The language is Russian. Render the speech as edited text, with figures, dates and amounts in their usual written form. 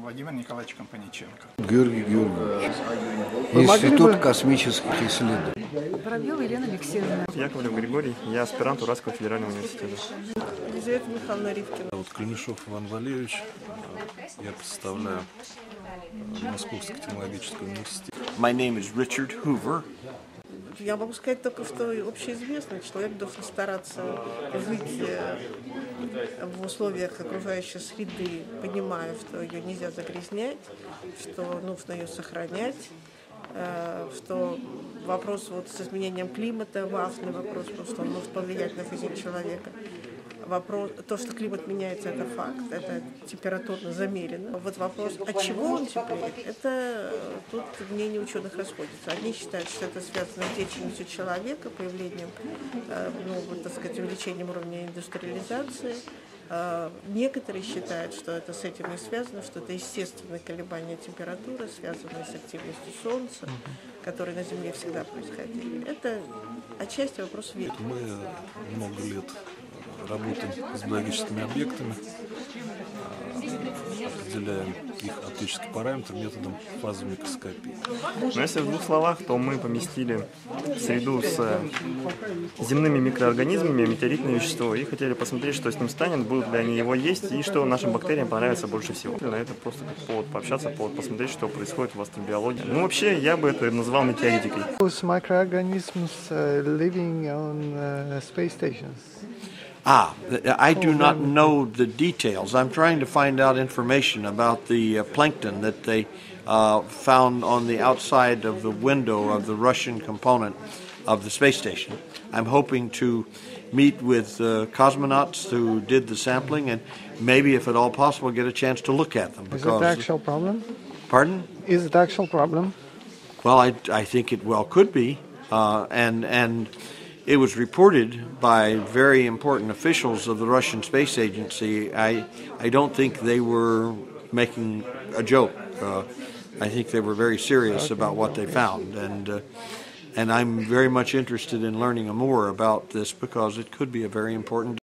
Владимир Николаевич Компаниченко. Георгий Георгиевич. Вы Институт могли бы- космических исследований. Воробьева Елена Алексеевна. Яковлев Григорий, я аспирант Уральского федерального университета. Елизавета Михайловна Ривкина. Вот Клемешов Иван Валерьевич, я представляю Московский технологический университет. My name is Richard Hoover. Я могу сказать только, что общеизвестно, человек должен стараться жить в условиях окружающей среды, понимая, что ее нельзя загрязнять, что нужно ее сохранять, что вопрос вот с изменением климата важный вопрос, потому что он может повлиять на жизнь человека. То, что климат меняется, это факт, это температурно замерено. Вот вопрос, от чего он теплеет, это тут мнения ученых расходятся. Одни считают, что это связано с деятельностью человека, появлением, увеличением уровня индустриализации. Некоторые считают, что это с этим не связано, что это естественное колебание температуры, связанное с активностью Солнца, которые на Земле всегда происходили. Это отчасти вопрос веры. Мы много лет работаем с биологическими объектами, определяем их оптический параметр методом фазовой микроскопии. Но если в двух словах, то мы поместили в среду с земными микроорганизмами метеоритное вещество и хотели посмотреть, что с ним станет, будут ли они его есть и что нашим бактериям понравится больше всего. Это просто как повод пообщаться, повод посмотреть, что происходит в астробиологии. Ну, вообще, я бы это назвал метеоритикой. Those microorganisms living on space stations. I do not know the details. I'm trying to find out information about the plankton that they found on the outside of the window of the Russian component of the space station. I'm hoping to meet with cosmonauts who did the sampling and maybe, if at all possible, get a chance to look at them. Is it the actual problem? Pardon? Is it the actual problem? Well, I think it well could be, and it was reported by very important officials of the Russian Space Agency. I don't think they were making a joke. I think they were very serious about what they found, and I'm very much interested in learning more about this because it could be a very important